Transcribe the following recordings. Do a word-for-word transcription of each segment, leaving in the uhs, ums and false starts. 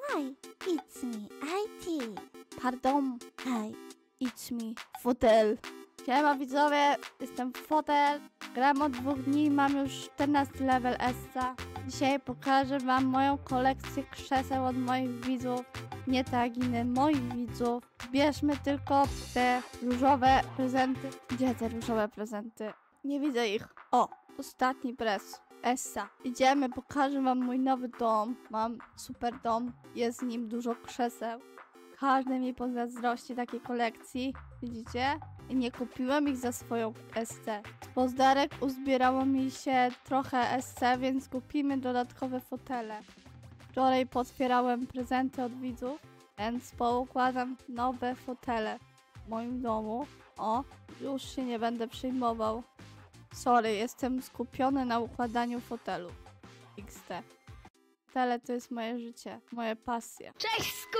Hi, it's me, I T. Pardon, Hi. it's me, fotel. Siema widzowie, jestem fotel. Gram od dwóch dni, mam już czternasty level Essa. Dzisiaj pokażę wam moją kolekcję krzeseł od moich widzów. Nie taginy, moich widzów. Bierzmy tylko te różowe prezenty. Gdzie te różowe prezenty? Nie widzę ich. O, ostatni pres. Essa. Idziemy, pokażę wam mój nowy dom. Mam super dom, jest w nim dużo krzeseł. Każdy mi pozazdrości takiej kolekcji. Widzicie? I nie kupiłem ich za swoją S C. Z pozdarek uzbierało mi się trochę S C, więc kupimy dodatkowe fotele. Wczoraj potwierałem prezenty od widzów, więc poukładam nowe fotele w moim domu. O, już się nie będę przejmował. Sorry, jestem skupiony na układaniu fotelu. X D. Fotele to jest moje życie, moje pasje. Cześć sku...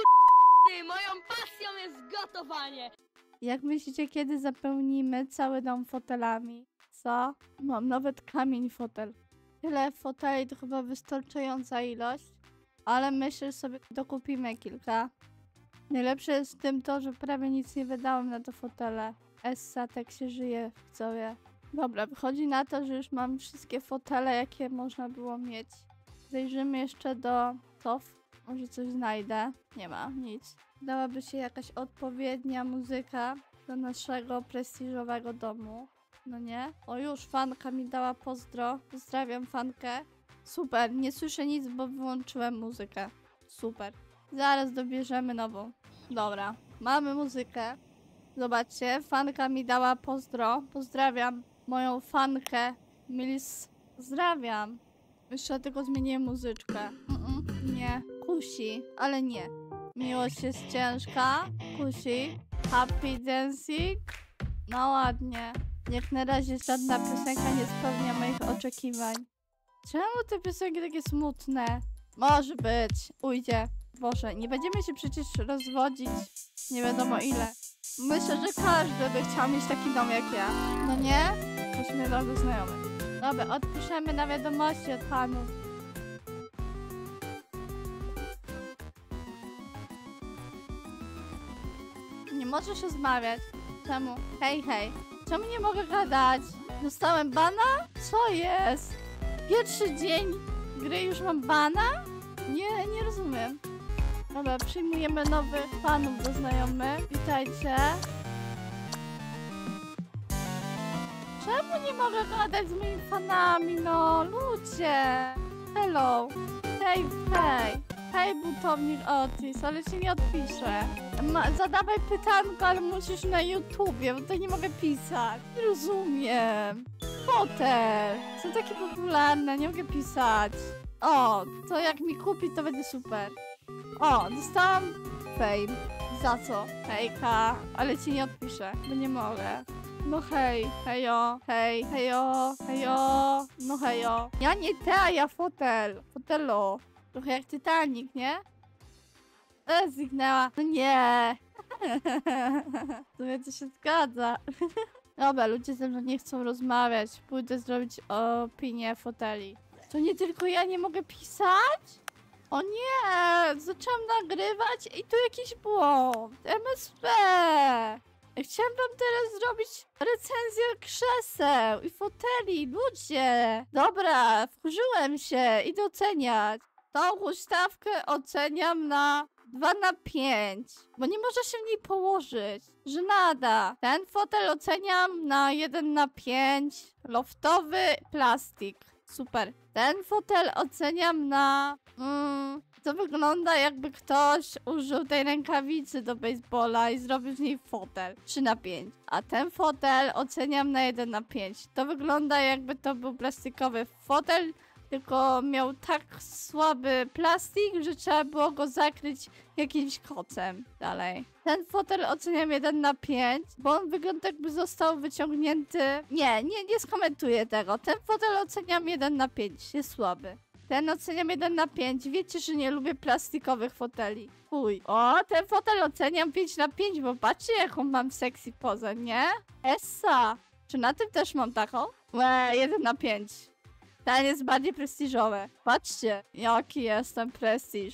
Moją pasją jest gotowanie! Jak myślicie, kiedy zapełnimy cały dom fotelami? Co? Mam nawet kamień fotel. Tyle foteli to chyba wystarczająca ilość, ale myślę, że sobie dokupimy kilka. Najlepsze jest w tym to, że prawie nic nie wydałem na te fotele. Essa, tak się żyje, widzowie. Dobra, wychodzi na to, że już mam wszystkie fotele, jakie można było mieć. Zajrzymy jeszcze do sof. Może coś znajdę. Nie ma, nic. Dałaby się jakaś odpowiednia muzyka do naszego prestiżowego domu. No nie? O, już fanka mi dała pozdro. Pozdrawiam fankę. Super, nie słyszę nic, bo wyłączyłem muzykę. Super. Zaraz dobierzemy nową. Dobra, mamy muzykę. Zobaczcie, fanka mi dała pozdro. Pozdrawiam moją fankę. Milis. Pozdrawiam. Jeszcze tylko zmieniłem muzyczkę. Mm-mm, nie. Kusi, ale nie. Miłość jest ciężka. Kusi. Happy dancing. No ładnie. Jak na razie żadna piosenka nie spełnia moich oczekiwań. Czemu te piosenki takie smutne? Może być. Ujdzie. Boże, nie będziemy się przecież rozwodzić nie wiadomo ile. Myślę, że każdy by chciał mieć taki dom jak ja. No nie? Jesteśmy bardzo znajomi. Dobra, odpiszemy na wiadomości od panów. Nie możesz rozmawiać. Czemu? Hej, hej. Czemu nie mogę gadać? Dostałem bana? Co jest? Pierwszy dzień gry już mam bana? Nie, nie rozumiem. Dobra, przyjmujemy nowych fanów do znajomych. Witajcie. Czemu nie mogę gadać z moimi fanami? No, ludzie. Hello. Hej, hej. Hej, butownik Otis, ale ci nie odpiszę. Ma, zadawaj pytanko, ale musisz na YouTubie, bo to nie mogę pisać. Nie rozumiem. Fotel. Są takie popularne, nie mogę pisać. O, to jak mi kupi, to będzie super. O, dostałam fame. Za co? Hejka, ale ci nie odpiszę, bo nie mogę. No hej, hejo, hej, hejo, hejo, no hejo. Ja nie te, a ja fotel. Fotelo. Trochę jak Titanic, nie? E, zniknęła. No nie. To mnie to się zgadza. Dobra, ludzie ze mną nie chcą rozmawiać. Pójdę zrobić opinię foteli. To nie tylko ja nie mogę pisać? O nie! Zaczęłam nagrywać i tu jakiś błąd. M S P. Chciałam wam teraz zrobić recenzję krzeseł i foteli, ludzie. Dobra, wkurzyłem się, idę oceniać. Tą huśtawkę oceniam na dwa na pięć, bo nie można się w niej położyć. Żenada. Ten fotel oceniam na jeden na pięć. Loftowy plastik. Super. Ten fotel oceniam na... Mm, to wygląda jakby ktoś użył tej rękawicy do baseballa i zrobił z niej fotel. trzy na pięć. A ten fotel oceniam na jeden na pięć. To wygląda jakby to był plastikowy fotel, tylko miał tak słaby plastik, że trzeba było go zakryć jakimś kocem. Dalej. Ten fotel oceniam jeden na pięć, bo on wygląda jakby został wyciągnięty... Nie, nie, nie skomentuję tego. Ten fotel oceniam jeden na pięć. Jest słaby. Ten oceniam jeden na pięć. Wiecie, że nie lubię plastikowych foteli. Uj. O, ten fotel oceniam pięć na pięć, bo patrzcie, jaką mam sexy pozę, nie? Essa. Czy na tym też mam taką? Łe, jeden na pięć. Ten jest bardziej prestiżowy. Patrzcie, jaki jestem prestiż.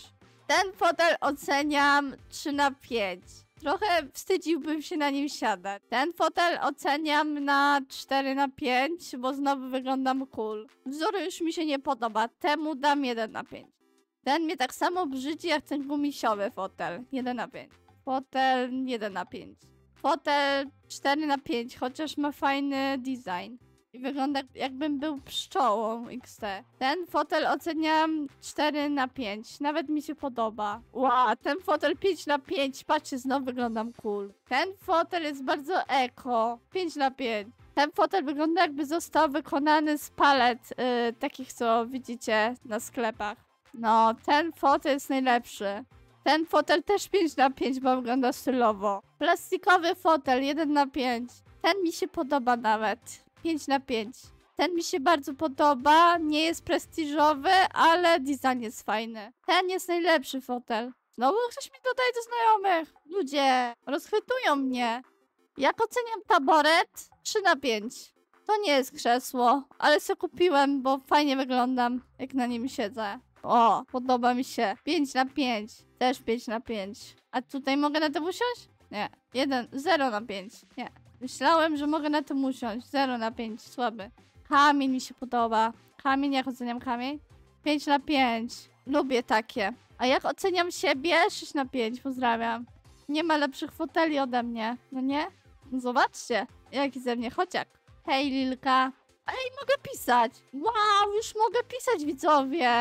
Ten fotel oceniam trzy na pięć. Trochę wstydziłbym się na nim siadać. Ten fotel oceniam na cztery na pięć, bo znowu wyglądam cool. Wzór już mi się nie podoba, temu dam jeden na pięć. Ten mnie tak samo brzydzi jak ten gumisiowy fotel. jeden na pięć. Fotel jeden na pięć. Fotel cztery na pięć, chociaż ma fajny design. I wygląda jakbym był pszczołą iks te. Ten fotel oceniam cztery na pięć. Nawet mi się podoba. Wow, ten fotel pięć na pięć. Patrzcie, znowu wyglądam cool. Ten fotel jest bardzo eko. pięć na pięć. Ten fotel wygląda jakby został wykonany z palet yy, takich, co widzicie na sklepach. No, ten fotel jest najlepszy. Ten fotel też pięć na pięć, bo wygląda stylowo. Plastikowy fotel jeden na pięć. Ten mi się podoba nawet. pięć na pięć. Ten mi się bardzo podoba. Nie jest prestiżowy, ale design jest fajny. Ten jest najlepszy fotel. Znowu ktoś mi dodaje do znajomych. Ludzie, rozchwytują mnie. Jak oceniam taboret? trzy na pięć. To nie jest krzesło, ale sobie kupiłem, bo fajnie wyglądam, jak na nim siedzę. O, podoba mi się. pięć na pięć. Też pięć na pięć. A tutaj mogę na tym usiąść? Nie. jeden, zero na pięć. Nie. Myślałem, że mogę na tym usiąść. zero na pięć. Słaby. Kamień mi się podoba. Kamień, jak oceniam kamień? pięć na pięć. Lubię takie. A jak oceniam siebie? sześć na pięć. Pozdrawiam. Nie ma lepszych foteli ode mnie. No nie? No zobaczcie. Jaki ze mnie chociak. Hej, Lilka. Ej, mogę pisać. Wow, już mogę pisać, widzowie.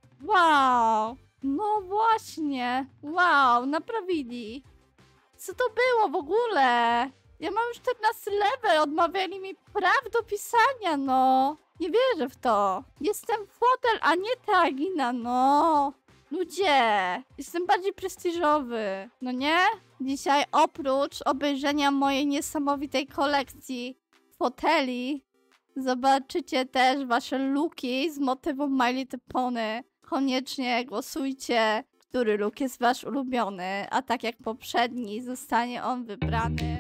Wow. No właśnie. Wow, naprawili. Co to było w ogóle? Ja mam już czternasty level, odmawiali mi praw do pisania, no. Nie wierzę w to. Jestem fotel, a nie Tagina, no. Ludzie, jestem bardziej prestiżowy, no nie? Dzisiaj oprócz obejrzenia mojej niesamowitej kolekcji foteli, zobaczycie też wasze looki z motywą My Little Pony. Koniecznie głosujcie, który look jest wasz ulubiony, a tak jak poprzedni zostanie on wybrany.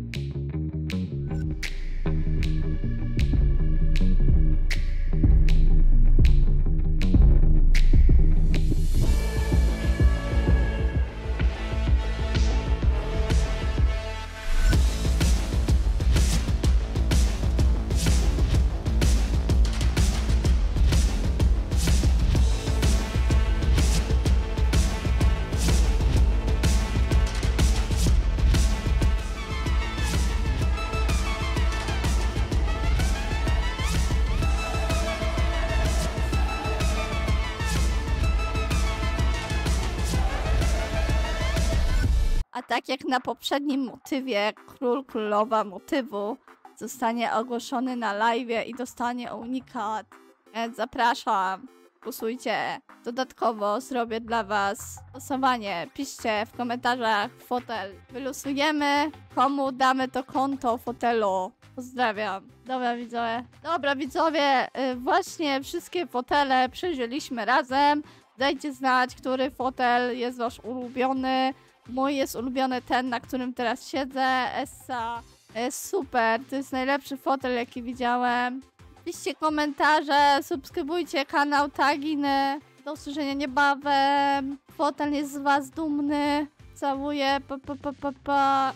A tak jak na poprzednim motywie, król, królowa motywu zostanie ogłoszony na live'ie i dostanie unikat. Więc zapraszam, głosujcie. Dodatkowo zrobię dla was głosowanie. Piszcie w komentarzach fotel. Wylosujemy, komu damy to konto fotelu. Pozdrawiam. Dobra widzowie. Dobra widzowie, yy, właśnie wszystkie fotele przejrzeliśmy razem. Dajcie znać, który fotel jest wasz ulubiony. Mój jest ulubiony ten, na którym teraz siedzę. Essa. Jest super. To jest najlepszy fotel, jaki widziałem. Piszcie komentarze, subskrybujcie kanał Taginy. Do usłyszenia niebawem. Fotel jest z was dumny. Całuję. Pa, pa, pa, pa, pa.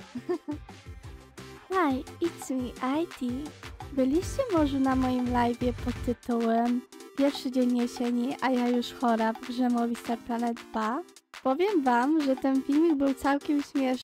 Hi, it's me, I T. Byliście może na moim live'ie pod tytułem Pierwszy dzień jesieni, a ja już chora w grze Movistar Planet dwa? Powiem wam, że ten filmik był całkiem śmieszny.